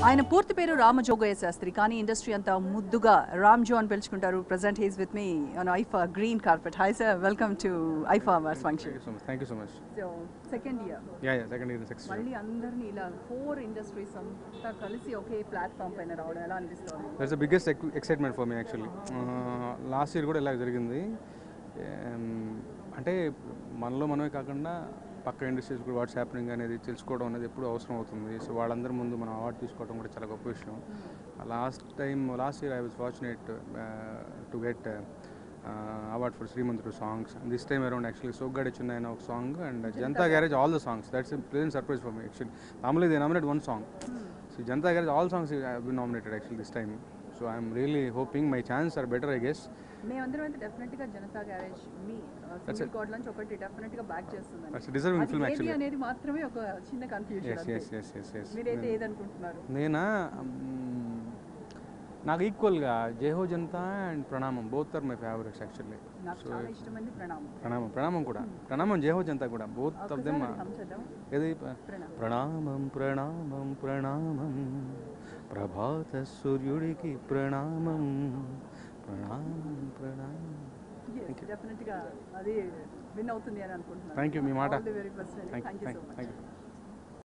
ఆయన పూర్తి పేరు రామజోగయ్య శాస్త్రి కానీ ఇండస్ట్రీ అంతా ముద్దుగా రామ్ జో అని పిలుచుకుంటారు. Present he's with me on IIFA green carpet. Hi sir, welcome to IIFA awards function. Thank you so much. So second year second year success. మళ్ళీ అందరినీ ఇలా 4 ఇండస్ట్రీస్ అంతా కలిసి ఒకే ప్లాట్ఫామ్ పైన రావడం ఎలా అనిపిస్తుంది? That's the biggest excitement for me actually. Last year కూడా ఇలా జరిగింది. అంటే మనలో మనమే కాకుండా పక్క ఇండస్ట్రీస్ కూడా వాట్స్ హ్యాపెనింగ్ అనేది తెలుసుకోవడం అనేది ఎప్పుడు అవసరం అవుతుంది. సో వాళ్ళందరి ముందు మనం అవార్డు తీసుకోవడం కూడా చాలా గొప్ప విషయం. Last year I was fortunate to get award for Srimanthru songs. And this time around actually Soggade Chennai ఒక song and Janata Garage all the songs. That's a pleasant surprise for me actually. Normally they nominate one song. So Janata Garage all songs have been nominated actually this time. So I am really hoping my chances are better I guess. మేమందరం అయితే డెఫినెట్గా Janata Garage మీ single card నుంచి ఒకటి డెఫినెట్గా back చేస్తుంది. That's a deserving film actually. అనేది మాత్రమే ఒక చిన్న కన్ఫ్యూజన్. Yes. మీరైతే ఏదనుకుంటున్నారు? నేనా నాకు ఈక్వల్గా Jai Ho Janata and Pranamam both are my favourites actually. Pranamam కూడా ప్రణామం జై హో జనతా కూడా బోత్ ఆఫ్ దెమ్. ఏది ప్రణామం ప్రణామం ప్రణామం ప్రభాత సూర్యుడికి ప్రణామం ప్రణామం ప్రణామం. డెఫినెట్గా అది విన్ అవుతుంది అని అనుకుంటున్నాను. Thank you. మీ మాట. Thank you so much.